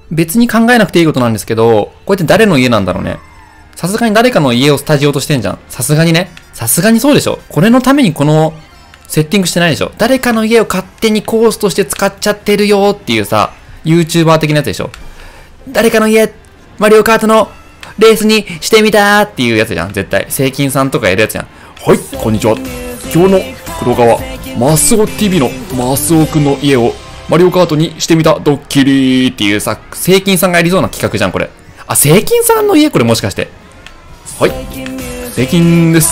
別に考えなくていいことなんですけど、こうやって誰の家なんだろうね。さすがに誰かの家をスタジオとしてんじゃん。さすがにね。さすがにそうでしょ。これのためにこの、セッティングしてないでしょ。誰かの家を勝手にコースとして使っちゃってるよっていうさ、YouTuber 的なやつでしょ。誰かの家、マリオカートのレースにしてみたーっていうやつじゃん。絶対。セイキンさんとかやるやつじゃん。はい、こんにちは。今日の黒川、マスオ TV のマスオくんの家をマリオカートにしてみたドッキリっていうさ、セイキンさんがやりそうな企画じゃん、これ。あ、セイキンさんの家これもしかして。はい。セイキンです。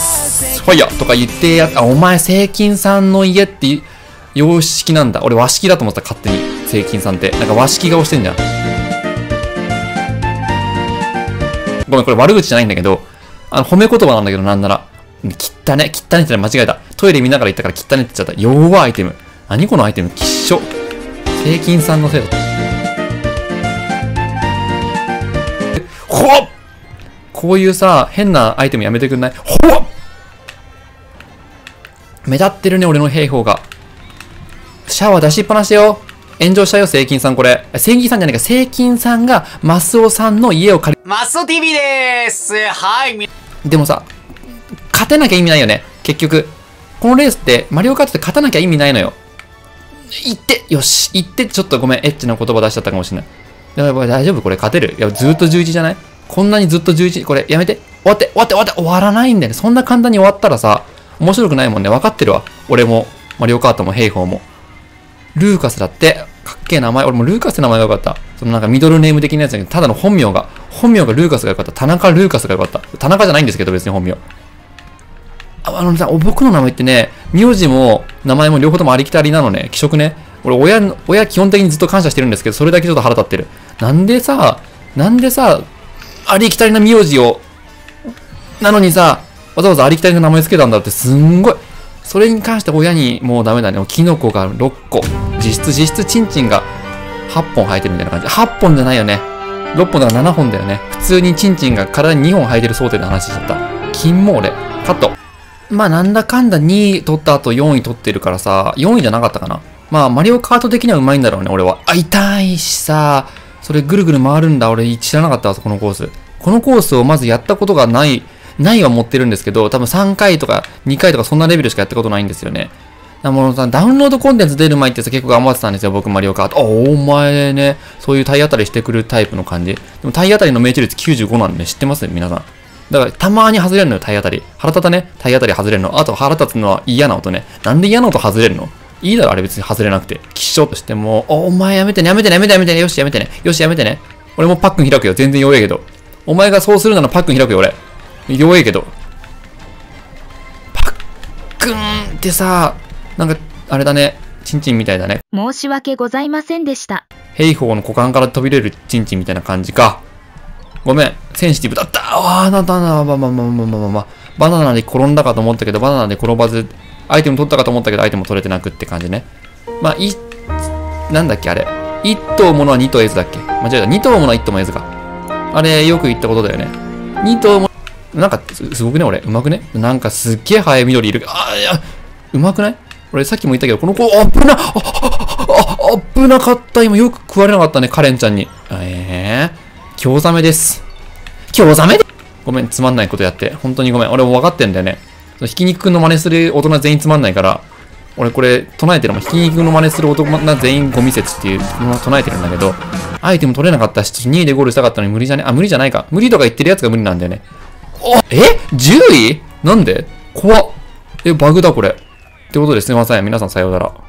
ファイヤーとか言ってあ、お前セイキンさんの家って洋式なんだ。俺和式だと思った、勝手に。セイキンさんって。なんか和式顔してんじゃん。ごめん、これ悪口じゃないんだけど、褒め言葉なんだけど、なんなら。汚ねって間違えた。トイレ見ながら言ったから汚ねって言っちゃった。弱いアイテム。何このアイテム、きっしょ。セイキンさんのせいだ。ほっ！こういうさ、変なアイテムやめてくんない？ほっ！目立ってるね、俺の兵法が。シャワー出しっぱなしよ。炎上したよ、セイキンさんこれ。セイキンさんじゃないか、セイキンさんがマスオさんの家を借り、 マスオ TV でーす。はい。 でもさ、勝てなきゃ意味ないよね。結局。このレースって、マリオカートって勝たなきゃ意味ないのよ。行って、よし、行って、ちょっとごめん、エッチな言葉出しちゃったかもしれない。やばい、大丈夫これ勝てる？いや、ずっと11じゃない？こんなにずっと11、これやめて。終わらないんだよね。そんな簡単に終わったらさ、面白くないもんね。分かってるわ。俺も、マリオカートも、ヘイホーも。ルーカスだって、かっけえ名前。俺もルーカスって名前がよかった。そのなんかミドルネーム的なやつだけど、ただの本名がルーカスがよかった。田中ルーカスがよかった。田中じゃないんですけど、別に本名。さ、僕の名前ってね、名字も名前も両方ともありきたりなのね。気色ね。俺、親基本的にずっと感謝してるんですけど、それだけちょっと腹立ってる。なんでさ、ありきたりな名字を、なのにさ、わざわざありきたりな名前つけたんだってすんごい。それに関して親にもうダメだね。キノコが6個。実質チンチンが8本生えてるみたいな感じ。8本じゃないよね。6本だから7本だよね。普通にチンチンが体に2本生えてる想定で話しちゃった。金も俺。カット。まあなんだかんだ2位取った後4位取ってるからさ、4位じゃなかったかな。まあマリオカート的には上手いんだろうね、俺は。あ、痛いしさ、それぐるぐる回るんだ。俺知らなかったわ、このコース。このコースをまずやったことがないは持ってるんですけど、多分3回とか2回とかそんなレベルしかやったことないんですよね。もうさ、ダウンロードコンテンツ出る前ってさ、結構頑張ってたんですよ、僕マリオカート。お前ね、そういう体当たりしてくるタイプの感じ。でも体当たりの命中率95なんで、知ってます皆さん。だから、たまに外れるのよ、体当たり。腹立たね、体当たり外れるの。あと腹立つのは嫌な音ね。なんで嫌な音外れるの？いいだろ、あれ別に外れなくて。きっしょとしても、お前やめてね。よし、やめてね。俺もパックン開くよ。全然弱いけど。お前がそうするならパックン開くよ、俺。弱いけど。パックンってさ、なんか、あれだね。チンチンみたいだね。 申し訳ございませんでした。 兵法の股間から飛び出るチンチンみたいな感じか。ごめん。センシティブだった。バナナで転んだかと思ったけど、バナナで転ばず、アイテム取ったかと思ったけど、アイテム取れてなくって感じね。まあ、なんだっけ、あれ。一頭ものは二頭エズだっけ？間違えた。二頭ものは一頭もエズか。あれ、よく言ったことだよね。二頭も、なんか、すごくね、俺。うまくね？なんかすっげえ早い緑いる。いや、うまくない？俺さっきも言ったけど、この子、危なかった。今よく食われなかったね、カレンちゃんに。興ざめです。ごめん、つまんないことやって。本当にごめん。俺も分かってんだよね。ひき肉の真似する大人全員つまんないから、俺これ唱えてるもん。ひき肉の真似する大人全員ゴミ説っていうのを唱えてるんだけど、アイテム取れなかったし、2位でゴールしたかったのに無理じゃね？無理じゃないか。無理とか言ってるやつが無理なんだよね。10位？なんで？怖っ。バグだこれ。ってことですいません。皆さんさようなら。